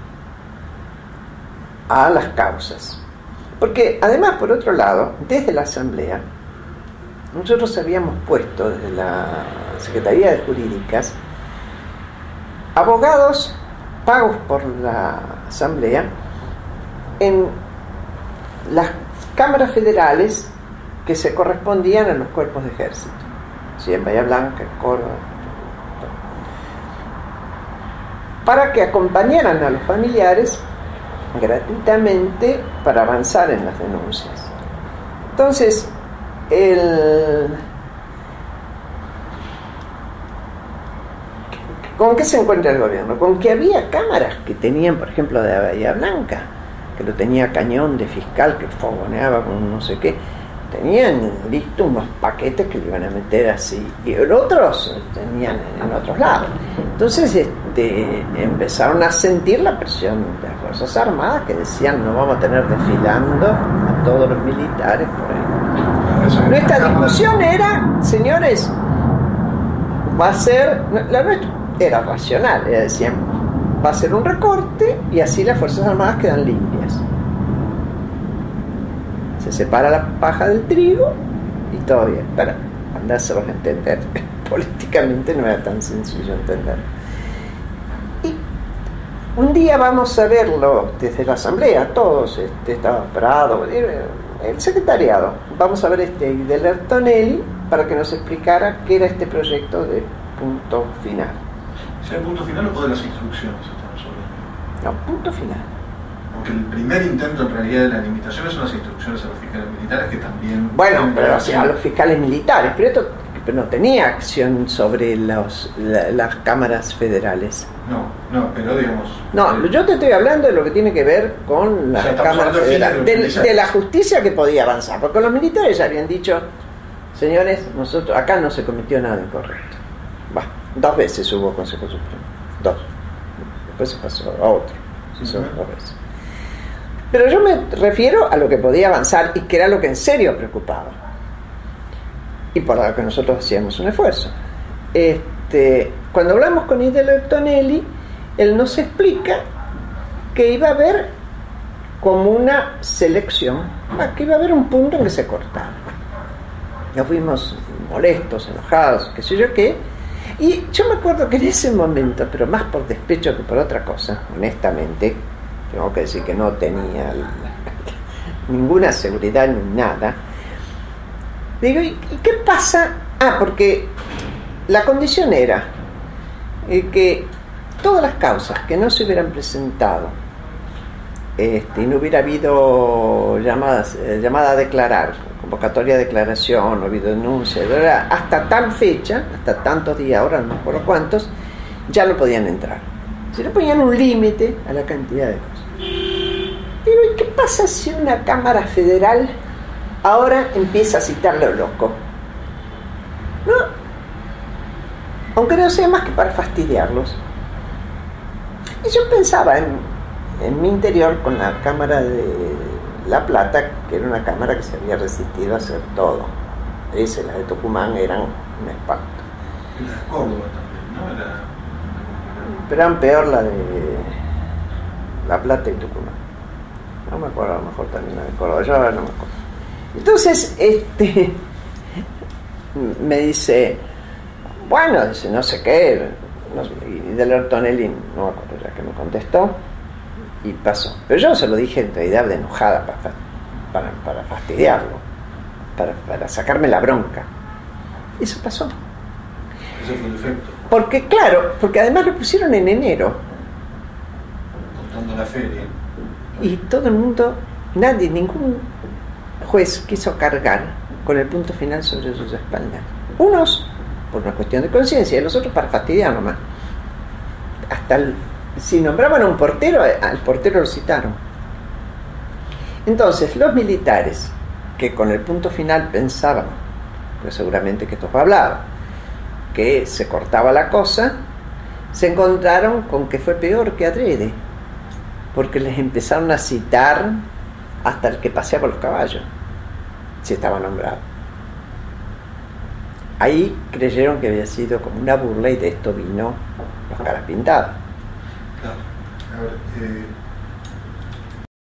a las causas. Porque además, por otro lado, desde la Asamblea, nosotros habíamos puesto desde la Secretaría de Jurídicas abogados pagos por la Asamblea en las cámaras federales que se correspondían a los cuerpos de ejército, ¿sí? En Bahía Blanca, en Córdoba, para que acompañaran a los familiares gratuitamente para avanzar en las denuncias. Entonces, el... ¿con qué se encuentra el gobierno? Con que había cámaras que tenían, por ejemplo, de Bahía Blanca, que lo tenía cañón de fiscal, que fogoneaba con no sé qué, tenían listo unos paquetes que le iban a meter así, y los otros tenían en otros lados. Entonces este, empezaron a sentir la presión de las Fuerzas Armadas, que decían: no vamos a tener desfilando a todos los militares por ahí. Nuestra discusión era: señores, va a ser, la nuestra era racional, era, decían, va a ser un recorte y así las Fuerzas Armadas quedan limpias. Se separa la paja del trigo y todo bien, para mandárselos a entender. Políticamente no era tan sencillo entender. Y un día vamos a verlo desde la asamblea, todos, este, estaba Prado, el secretariado, vamos a ver este de Lertonelli para que nos explicara qué era este proyecto de punto final. ¿Sea el punto final o de las instrucciones estamos hablando? No, punto final. Porque el primer intento en realidad de la limitación son las instrucciones a los fiscales militares, que también... Bueno, pero o sea, a los fiscales militares, pero esto pero no tenía acción sobre los, la, las cámaras federales. No, no, pero digamos... No, eh, yo te estoy hablando de lo que tiene que ver con las o sea, cámaras federales, de, de, de la justicia que podía avanzar, porque los militares ya habían dicho: señores, nosotros acá no se cometió nada incorrecto. Va, dos veces hubo Consejo Supremo, dos. Después se pasó a otro, se hizo uh-huh. dos veces. Pero yo me refiero a lo que podía avanzar y que era lo que en serio preocupaba. Y por lo que nosotros hacíamos un esfuerzo. Este, cuando hablamos con Idel Tonelli, él nos explica que iba a haber como una selección, que iba a haber un punto en que se cortaba. Nos fuimos molestos, enojados, qué sé yo qué. Y yo me acuerdo que en ese momento, pero más por despecho que por otra cosa, honestamente, tengo que decir que no tenía ninguna seguridad ni nada. Digo, ¿y qué pasa? Ah, porque la condición era eh, que todas las causas que no se hubieran presentado este, y no hubiera habido llamadas, eh, llamada a declarar, convocatoria de declaración, no habido denuncia, hasta tal fecha, hasta tantos días, ahora no me acuerdo cuántos, ya no podían entrar. Se le ponían un límite a la cantidad de cosas. Pero ¿y qué pasa si una Cámara Federal ahora empieza a citar lo loco? No, aunque no sea más que para fastidiarlos. Y yo pensaba en, en mi interior con la Cámara de La Plata, que era una cámara que se había resistido a hacer todo. Esa, las de Tucumán, eran un espanto. Y las de Córdoba también, ¿no? Era... Pero eran peor la de La Plata y Tucumán. No me acuerdo, a lo mejor también la de Córdoba, yo ahora no me acuerdo. Entonces, este me dice, bueno, dice, no sé qué, no sé, y de Lertonelli, no me acuerdo ya que me contestó, y pasó. Pero yo se lo dije en realidad de enojada, para, para, para fastidiarlo, para, para sacarme la bronca. Y eso pasó. Ese fue el efecto. Porque, claro, porque además lo pusieron en enero. Contando la feria. Y todo el mundo, nadie, ningún juez quiso cargar con el punto final sobre sus espaldas. Unos por una cuestión de conciencia y los otros para fastidiar nomás. Hasta el, si nombraban a un portero, al portero lo citaron. Entonces, los militares que con el punto final pensaban, pues seguramente que esto fue hablado, que se cortaba la cosa, se encontraron con que fue peor que adrede, porque les empezaron a citar hasta el que paseaba los caballos, si estaba nombrado. Ahí creyeron que había sido como una burla y de esto vino los caras pintadas. Claro. A ver, eh...